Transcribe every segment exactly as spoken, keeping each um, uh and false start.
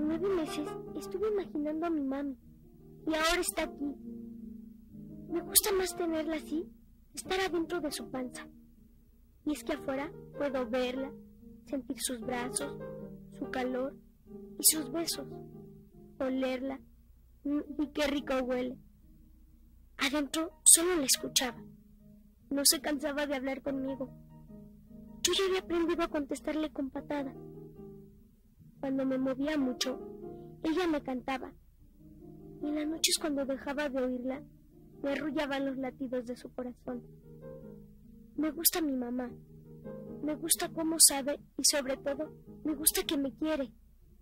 nueve meses estuve imaginando a mi mami y ahora está aquí. Me gusta más tenerla así, estar adentro de su panza. Y es que afuera puedo verla, sentir sus brazos, su calor y sus besos, olerla, y qué rico huele. Adentro solo la escuchaba, no se cansaba de hablar conmigo. Yo ya había aprendido a contestarle con patada. Cuando me movía mucho, ella me cantaba, y en las noches cuando dejaba de oírla, me arrullaban los latidos de su corazón. Me gusta mi mamá, me gusta cómo sabe y sobre todo, me gusta que me quiere.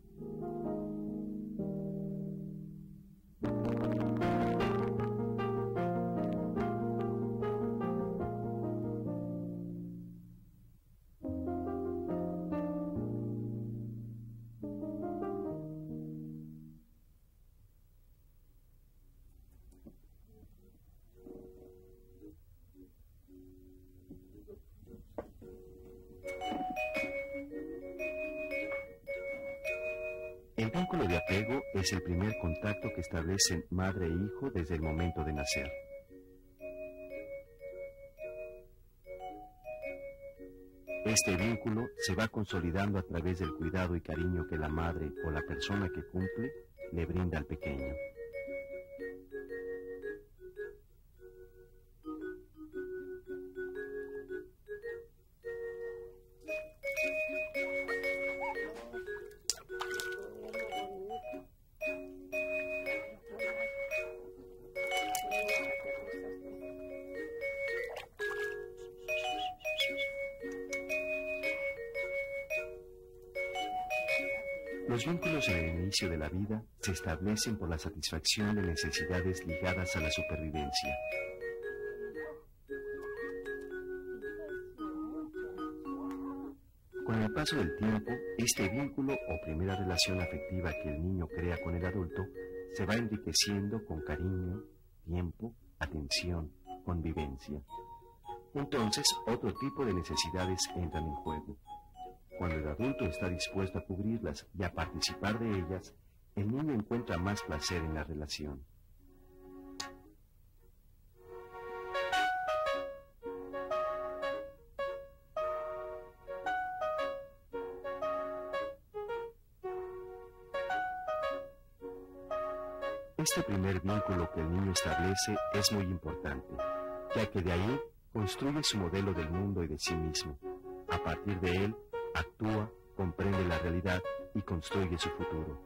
El vínculo de apego es el primer contacto que establecen madre e hijo desde el momento de nacer. Este vínculo se va consolidando a través del cuidado y cariño que la madre o la persona que cumple le brinda al pequeño. Los vínculos en el inicio de la vida se establecen por la satisfacción de necesidades ligadas a la supervivencia. Con el paso del tiempo, este vínculo o primera relación afectiva que el niño crea con el adulto se va enriqueciendo con cariño, tiempo, atención, convivencia. Entonces, otro tipo de necesidades entran en juego. Cuando el adulto está dispuesto a cubrirlas y a participar de ellas, el niño encuentra más placer en la relación. Este primer vínculo que el niño establece es muy importante, ya que de ahí construye su modelo del mundo y de sí mismo. A partir de él, actúa, comprende la realidad y construye su futuro.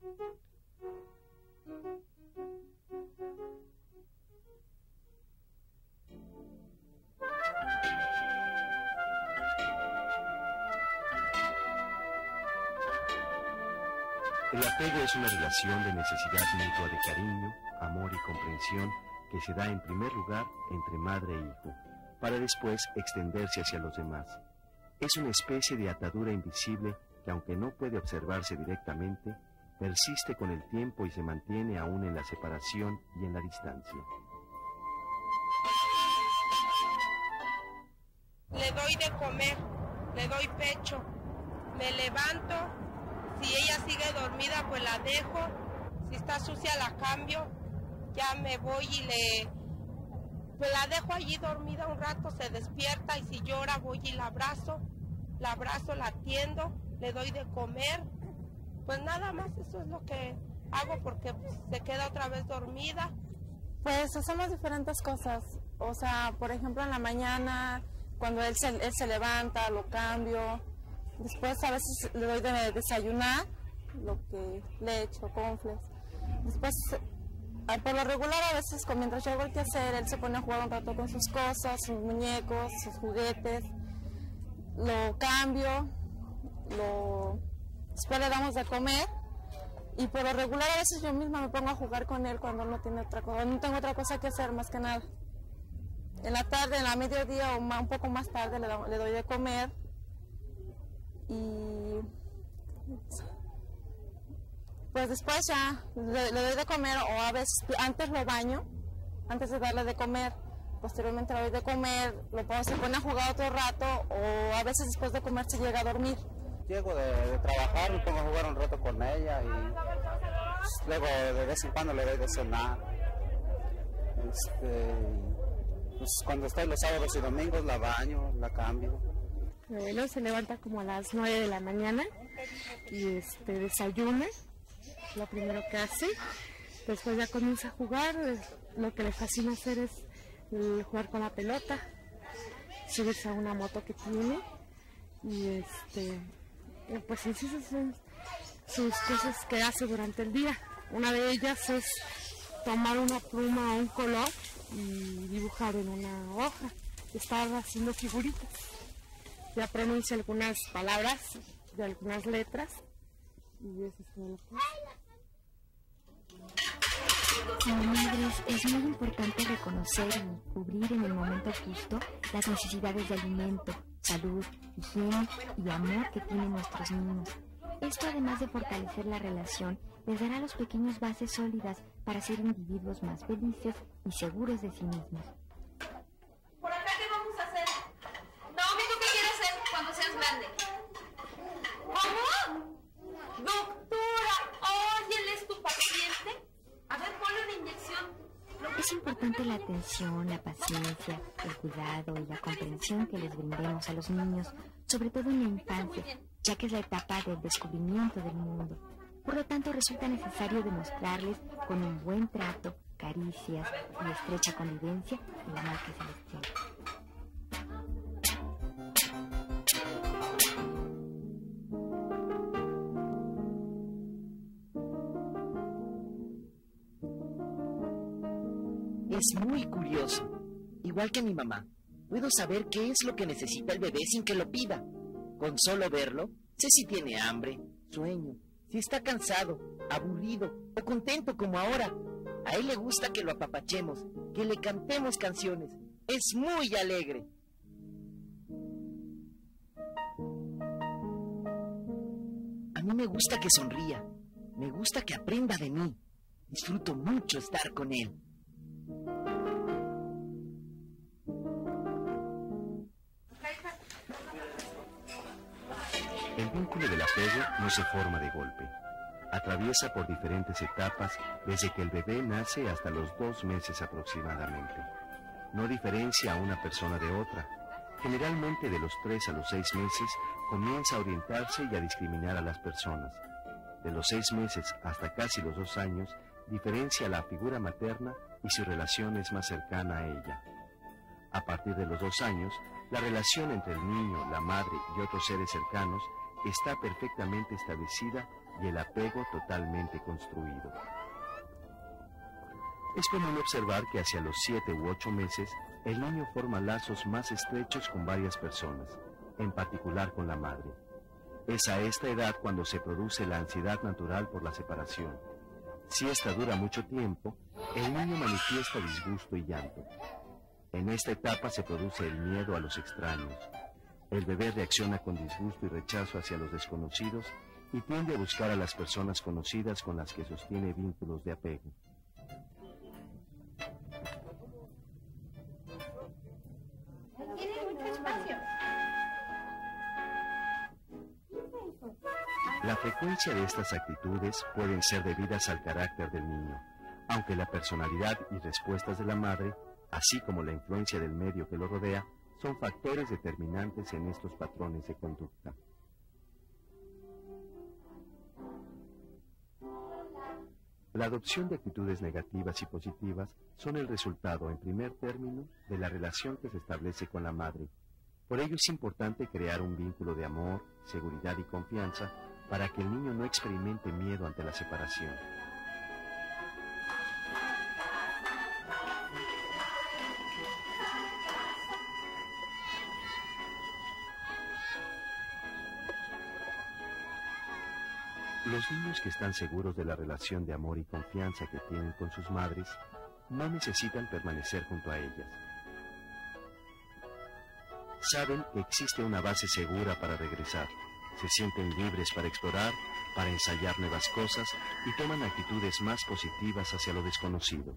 El apego es una relación de necesidad mutua de cariño, amor y comprensión que se da en primer lugar entre madre e hijo, para después extenderse hacia los demás. Es una especie de atadura invisible que, aunque no puede observarse directamente, persiste con el tiempo y se mantiene aún en la separación y en la distancia. Le doy de comer, le doy pecho, me levanto, si ella sigue dormida pues la dejo, si está sucia la cambio, ya me voy y le... pues la dejo allí dormida un rato, se despierta y si llora voy y la abrazo, la abrazo, la atiendo, le doy de comer, pues nada más eso es lo que hago porque pues, se queda otra vez dormida. Pues hacemos diferentes cosas, o sea, por ejemplo en la mañana, cuando él se, él se levanta, lo cambio, después a veces le doy de desayunar, lo que leche o cornflakes, después... por lo regular a veces mientras yo hago el quehacer, él se pone a jugar un rato con sus cosas, sus muñecos, sus juguetes, lo cambio, lo... después le damos de comer y por lo regular a veces yo misma me pongo a jugar con él cuando no tiene otra cosa, no tengo otra cosa que hacer más que nada. En la tarde, en la mediodía o un poco más tarde le, do, le doy de comer y... pues después ya le, le doy de comer o a veces antes lo baño, antes de darle de comer, posteriormente le doy de comer, lo pongo, se pone a jugar otro rato o a veces después de comer se llega a dormir. llego de, de trabajar, me pongo a jugar un rato con ella y pues, luego de vez en cuando le doy de cenar. Este, pues, cuando estoy los sábados y domingos la baño, la cambio. Mi abuelo se levanta como a las nueve de la mañana y este, desayuna, lo primero que hace. Después ya comienza a jugar, lo que le fascina hacer es jugar con la pelota, subirse a una moto que tiene y este, pues en sí esas son sus cosas que hace durante el día. Una de ellas es tomar una pluma o un color y dibujar en una hoja, estar haciendo figuritas. Ya pronuncia algunas palabras de algunas letras y eso es todo lo que hace. Como madres, es muy importante reconocer y cubrir en el momento justo las necesidades de alimento, salud, higiene y amor que tienen nuestros niños. Esto, además de fortalecer la relación, les dará a los pequeños bases sólidas para ser individuos más felices y seguros de sí mismos. ¿Por acá qué vamos a hacer? Naomi, ¿tú qué quieres ser cuando seas grande? ¿Cómo? Doctora, oye, ¿él es tu paciente? A ver, ponle una inyección. Es importante la atención, la paciencia, el cuidado y la comprensión que les brindemos a los niños, sobre todo en la infancia, ya que es la etapa del descubrimiento del mundo. Por lo tanto, resulta necesario demostrarles con un buen trato, caricias y estrecha convivencia el amor que se les tiene. Es muy curioso. Igual que mi mamá, puedo saber qué es lo que necesita el bebé sin que lo pida. Con solo verlo, sé si tiene hambre, sueño, si está cansado, aburrido o contento como ahora. A él le gusta que lo apapachemos, que le cantemos canciones. Es muy alegre. A mí me gusta que sonría. Me gusta que aprenda de mí. Disfruto mucho estar con él. El vínculo del apego no se forma de golpe. Atraviesa por diferentes etapas desde que el bebé nace hasta los dos meses aproximadamente. No diferencia a una persona de otra. Generalmente de los tres a los seis meses comienza a orientarse y a discriminar a las personas. De los seis meses hasta casi los dos años diferencia la figura materna y su relación es más cercana a ella. A partir de los dos años, la relación entre el niño, la madre y otros seres cercanos está perfectamente establecida y el apego totalmente construido. Es común observar que hacia los siete u ocho meses, el niño forma lazos más estrechos con varias personas, en particular con la madre. Es a esta edad cuando se produce la ansiedad natural por la separación. Si esta dura mucho tiempo, el niño manifiesta disgusto y llanto. En esta etapa se produce el miedo a los extraños. El bebé reacciona con disgusto y rechazo hacia los desconocidos y tiende a buscar a las personas conocidas con las que sostiene vínculos de apego. Tiene mucho espacio. La frecuencia de estas actitudes pueden ser debidas al carácter del niño, aunque la personalidad y respuestas de la madre, así como la influencia del medio que lo rodea, son factores determinantes en estos patrones de conducta. La adopción de actitudes negativas y positivas son el resultado, en primer término, de la relación que se establece con la madre. Por ello es importante crear un vínculo de amor, seguridad y confianza para que el niño no experimente miedo ante la separación. Los niños que están seguros de la relación de amor y confianza que tienen con sus madres no necesitan permanecer junto a ellas. Saben que existe una base segura para regresar, se sienten libres para explorar, para ensayar nuevas cosas y toman actitudes más positivas hacia lo desconocido.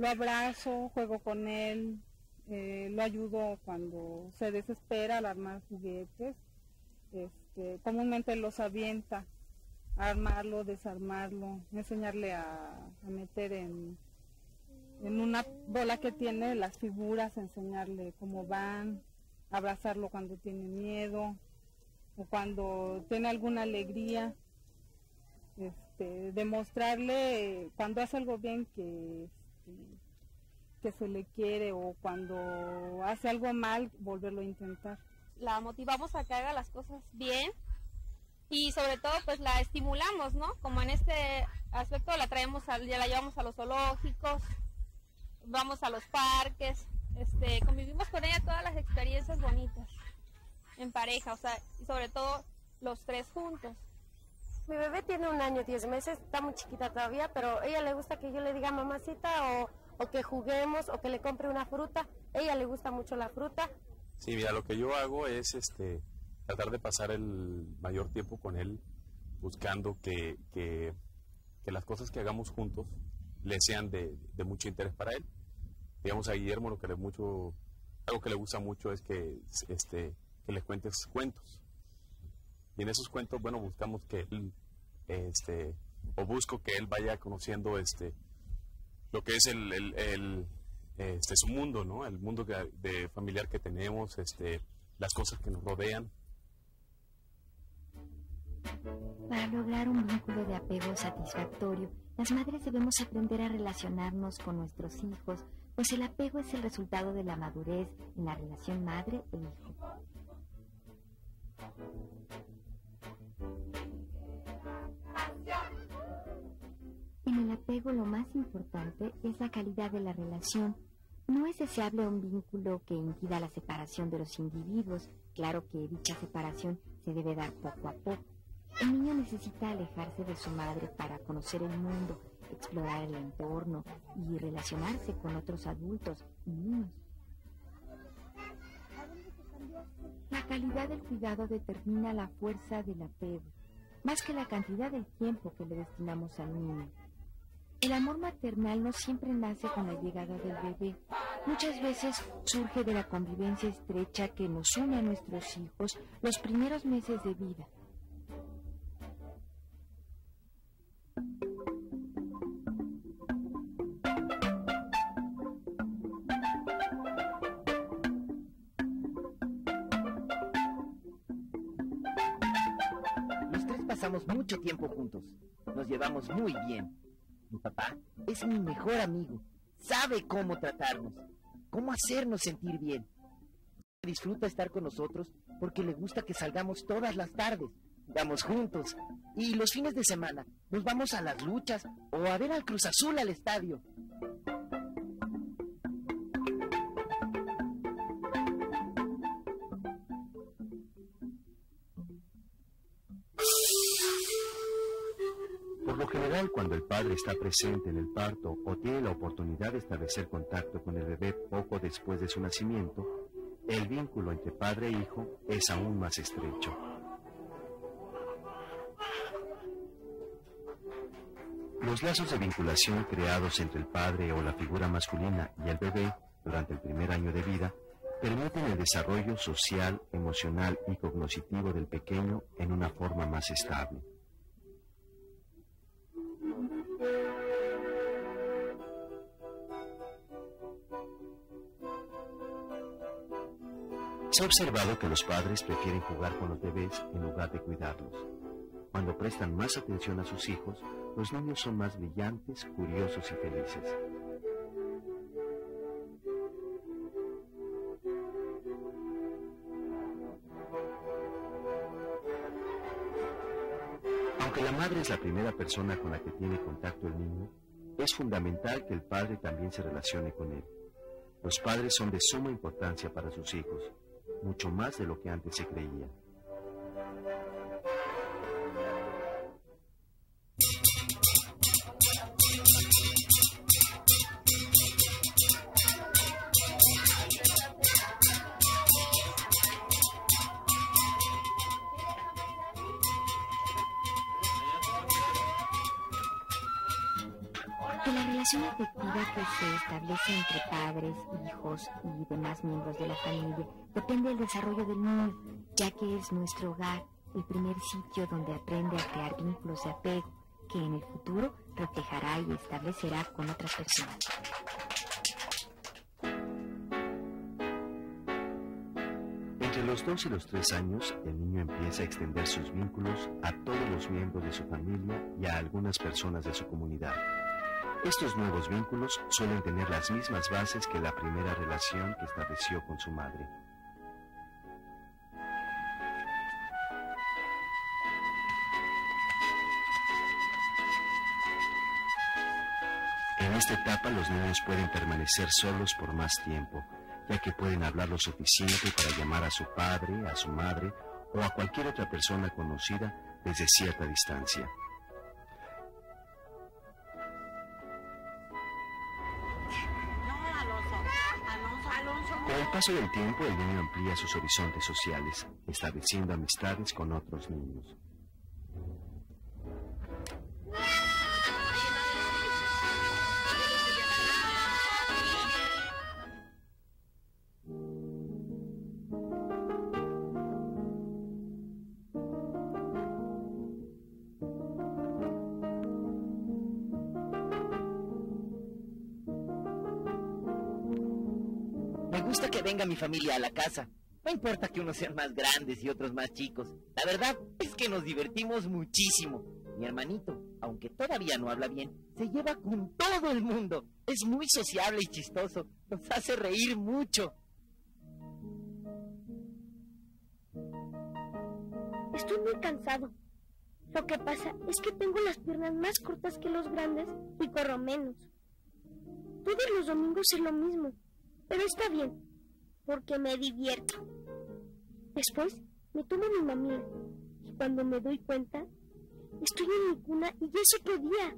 lo abrazo, juego con él, eh, lo ayudo cuando se desespera al armar juguetes. Este, comúnmente los avienta, a armarlo, desarmarlo, enseñarle a, a meter en, en una bola que tiene las figuras, enseñarle cómo van, abrazarlo cuando tiene miedo o cuando tiene alguna alegría, este, demostrarle cuando hace algo bien que, este, que se le quiere, o cuando hace algo mal, volverlo a intentar. La motivamos a que haga las cosas bien y sobre todo pues la estimulamos, ¿no? Como en este aspecto la traemos, a, ya la llevamos a los zoológicos, vamos a los parques, este, convivimos con ella todas las experiencias bonitas en pareja, o sea, y sobre todo los tres juntos. Mi bebé tiene un año, diez meses, está muy chiquita todavía, pero a ella le gusta que yo le diga mamacita o, o que juguemos o que le compre una fruta. A ella le gusta mucho la fruta. Sí, mira, lo que yo hago es este tratar de pasar el mayor tiempo con él, buscando que, que, que las cosas que hagamos juntos le sean de, de mucho interés para él. Digamos, a Guillermo lo que le mucho, algo que le gusta mucho es que, este, que le cuentes cuentos. Y en esos cuentos, bueno, buscamos que él, este, o busco que él vaya conociendo este, lo que es el, el, el este, su mundo, ¿no? El mundo que, de familiar que tenemos, este, las cosas que nos rodean. Para lograr un vínculo de apego satisfactorio, las madres debemos aprender a relacionarnos con nuestros hijos, pues el apego es el resultado de la madurez en la relación madre e hijo. En el apego lo más importante es la calidad de la relación. No es deseable un vínculo que impida la separación de los individuos. Claro que dicha separación se debe dar poco a poco. El niño necesita alejarse de su madre para conocer el mundo, explorar el entorno y relacionarse con otros adultos y niños. La calidad del cuidado determina la fuerza del apego, más que la cantidad del tiempo que le destinamos al niño. El amor maternal no siempre nace con la llegada del bebé. Muchas veces surge de la convivencia estrecha que nos une a nuestros hijos los primeros meses de vida. Los tres pasamos mucho tiempo juntos. Nos llevamos muy bien. Mi papá es mi mejor amigo. Sabe cómo tratarnos, cómo hacernos sentir bien. Disfruta estar con nosotros porque le gusta que salgamos todas las tardes, vamos juntos. Y los fines de semana nos vamos a las luchas o a ver al Cruz Azul al estadio. Por lo general, cuando el padre está presente en el parto o tiene la oportunidad de establecer contacto con el bebé poco después de su nacimiento, el vínculo entre padre e hijo es aún más estrecho. Los lazos de vinculación creados entre el padre o la figura masculina y el bebé durante el primer año de vida permiten el desarrollo social, emocional y cognoscitivo del pequeño en una forma más estable. Se ha observado que los padres prefieren jugar con los bebés en lugar de cuidarlos. Cuando prestan más atención a sus hijos, los niños son más brillantes, curiosos y felices. Aunque la madre es la primera persona con la que tiene contacto el niño, es fundamental que el padre también se relacione con él. Los padres son de suma importancia para sus hijos, mucho más de lo que antes se creía. Que la relación afectiva que se establece entre padres, hijos y demás miembros de la familia depende del desarrollo del niño, ya que es nuestro hogar, el primer sitio donde aprende a crear vínculos de apego que en el futuro reflejará y establecerá con otras personas. Entre los dos y los tres años, el niño empieza a extender sus vínculos a todos los miembros de su familia y a algunas personas de su comunidad. Estos nuevos vínculos suelen tener las mismas bases que la primera relación que estableció con su madre. En esta etapa los niños pueden permanecer solos por más tiempo, ya que pueden hablar lo suficiente para llamar a su padre, a su madre o a cualquier otra persona conocida desde cierta distancia. Con el paso del tiempo, el niño amplía sus horizontes sociales, estableciendo amistades con otros niños. Me gusta que venga mi familia a la casa. No importa que unos sean más grandes y otros más chicos. La verdad es que nos divertimos muchísimo. Mi hermanito, aunque todavía no habla bien, se lleva con todo el mundo. Es muy sociable y chistoso. Nos hace reír mucho. Estoy muy cansado. Lo que pasa es que tengo las piernas más cortas que los grandes y corro menos. Todos los domingos es lo mismo, pero está bien, porque me divierto. Después me tomo mi mamila y cuando me doy cuenta, estoy en mi cuna y ya es otro día.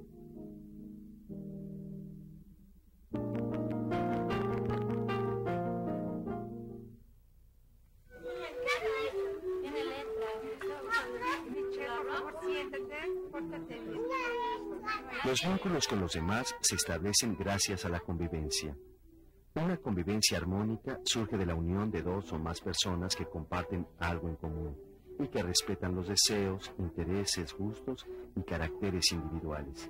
Los vínculos con los demás se establecen gracias a la convivencia. Una convivencia armónica surge de la unión de dos o más personas que comparten algo en común y que respetan los deseos, intereses, gustos y caracteres individuales.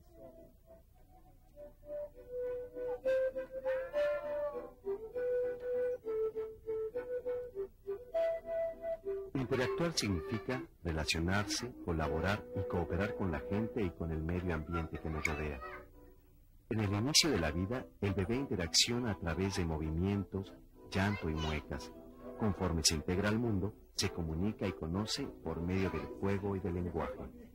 Interactuar significa relacionarse, colaborar y cooperar con la gente y con el medio ambiente que nos rodea. En el inicio de la vida, el bebé interacciona a través de movimientos, llanto y muecas. Conforme se integra al mundo, se comunica y conoce por medio del juego y del lenguaje.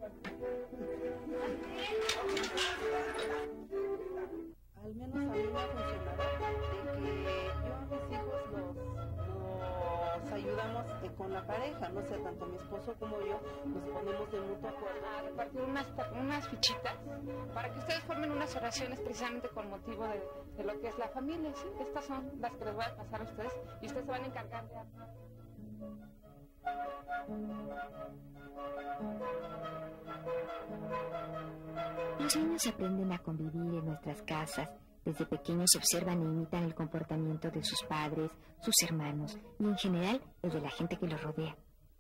Al menos a mí me ha funcionado de que yo a mis hijos los, los ayudamos eh, con la pareja, no sé, tanto mi esposo como yo nos ponemos de mutuo acuerdo a repartir unas, unas fichitas para que ustedes formen unas oraciones precisamente con motivo de, de lo que es la familia, ¿sí? Estas son las que les voy a pasar a ustedes y ustedes se van a encargar de armar. Los niños aprenden a convivir en nuestras casas. Desde pequeños observan e imitan el comportamiento de sus padres, sus hermanos y en general el de la gente que los rodea.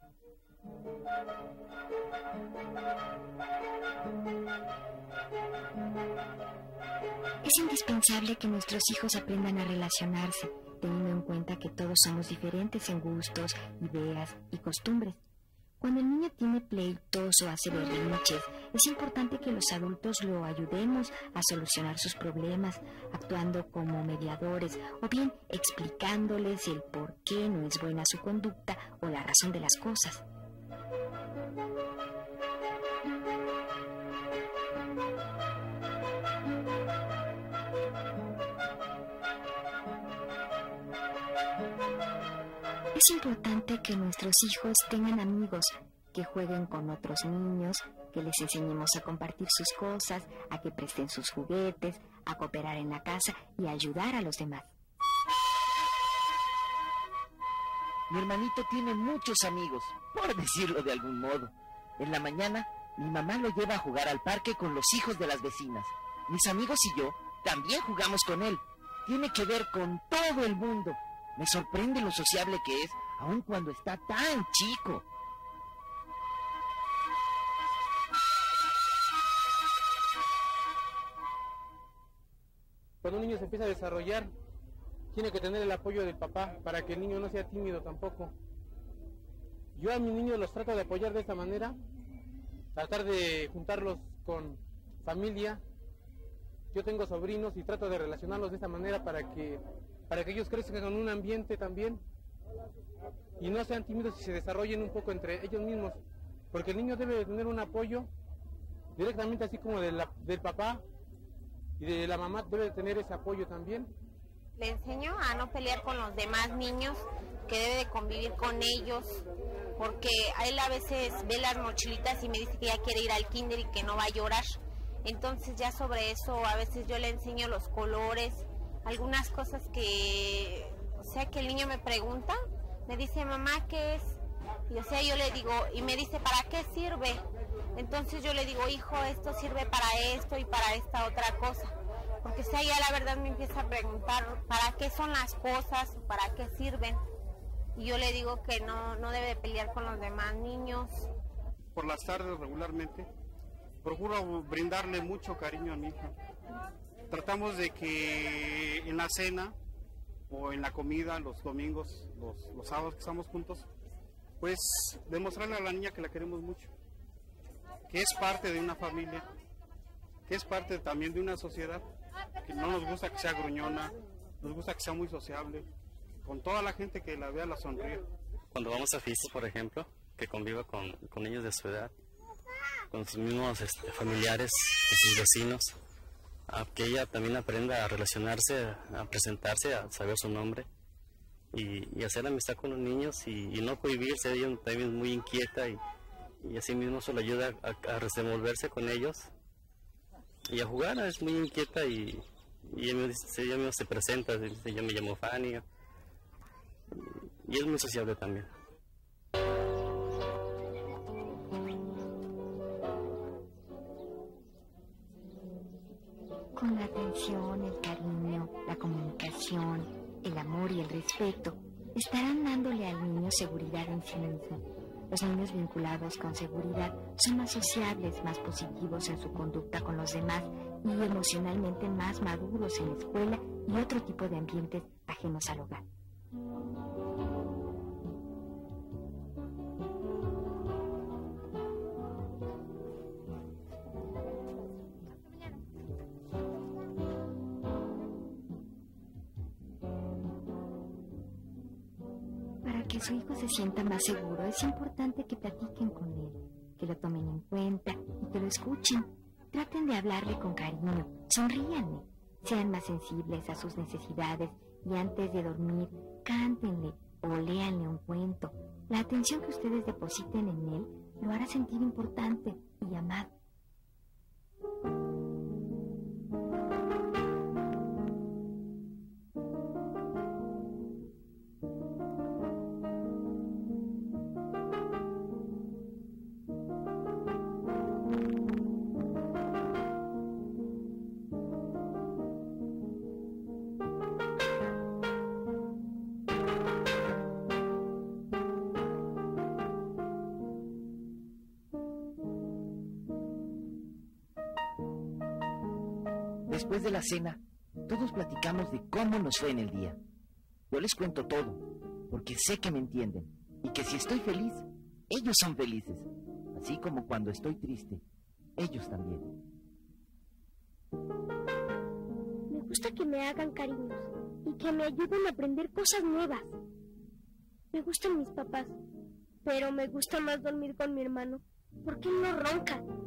Es indispensable que nuestros hijos aprendan a relacionarse, teniendo en cuenta que todos somos diferentes en gustos, ideas y costumbres. Cuando el niño tiene pleitos o hace berrinches, es importante que los adultos lo ayudemos a solucionar sus problemas, actuando como mediadores o bien explicándoles el por qué no es buena su conducta o la razón de las cosas. Es importante que nuestros hijos tengan amigos, que jueguen con otros niños, que les enseñemos a compartir sus cosas, a que presten sus juguetes, a cooperar en la casa y a ayudar a los demás. Mi hermanito tiene muchos amigos, por decirlo de algún modo. En la mañana, mi mamá lo lleva a jugar al parque con los hijos de las vecinas. Mis amigos y yo también jugamos con él. Tiene que ver con todo el mundo. Me sorprende lo sociable que es, aun cuando está tan chico. Cuando un niño se empieza a desarrollar, tiene que tener el apoyo del papá para que el niño no sea tímido tampoco. Yo a mis niños los trato de apoyar de esta manera, tratar de juntarlos con familia. Yo tengo sobrinos y trato de relacionarlos de esta manera para que, para que ellos crezcan en un ambiente también y no sean tímidos y se desarrollen un poco entre ellos mismos, porque el niño debe de tener un apoyo directamente, así como de la, del papá y de la mamá, debe de tener ese apoyo también. Le enseño a no pelear con los demás niños, que debe de convivir con ellos, porque a él a veces ve las mochilitas y me dice que ya quiere ir al kinder y que no va a llorar. Entonces ya sobre eso a veces yo le enseño los colores, algunas cosas que, o sea, que el niño me pregunta, me dice, mamá, ¿qué es? Y o sea, yo le digo, y me dice, ¿para qué sirve? Entonces yo le digo, hijo, esto sirve para esto y para esta otra cosa. Porque o sea, ya la verdad me empieza a preguntar, ¿para qué son las cosas? ¿Para qué sirven? Y yo le digo que no, no debe de pelear con los demás niños. Por las tardes regularmente procuro brindarle mucho cariño a mi hija. Tratamos de que en la cena o en la comida, los domingos, los, los sábados que estamos juntos, pues demostrarle a la niña que la queremos mucho, que es parte de una familia, que es parte también de una sociedad, que no nos gusta que sea gruñona, nos gusta que sea muy sociable, con toda la gente que la vea la sonríe. Cuando vamos a fiestas, por ejemplo, que conviva con, con niños de su edad, con sus mismos este, familiares y sus vecinos, a que ella también aprenda a relacionarse, a presentarse, a saber su nombre y, y hacer amistad con los niños y, y no cohibirse. Ella también es muy inquieta y, y así mismo eso le ayuda a, a desenvolverse con ellos y a jugar. Es muy inquieta y, y ella, dice, ella misma se presenta, dice, yo me llamo Fanny, y es muy sociable también. Con la atención, el cariño, la comunicación, el amor y el respeto, estarán dándole al niño seguridad en sí mismo. Los niños vinculados con seguridad son más sociables, más positivos en su conducta con los demás y emocionalmente más maduros en la escuela y otro tipo de ambientes ajenos al hogar. Para que su hijo se sienta más seguro, es importante que platiquen con él, que lo tomen en cuenta y que lo escuchen. Traten de hablarle con cariño, sonríanle, sean más sensibles a sus necesidades y antes de dormir, cántenle o léanle un cuento. La atención que ustedes depositen en él lo hará sentir importante y amado. Después de la cena, todos platicamos de cómo nos fue en el día. Yo les cuento todo, porque sé que me entienden, y que si estoy feliz, ellos son felices, así como cuando estoy triste, ellos también. Me gusta que me hagan cariños y que me ayuden a aprender cosas nuevas. Me gustan mis papás, pero me gusta más dormir con mi hermano, porque él no ronca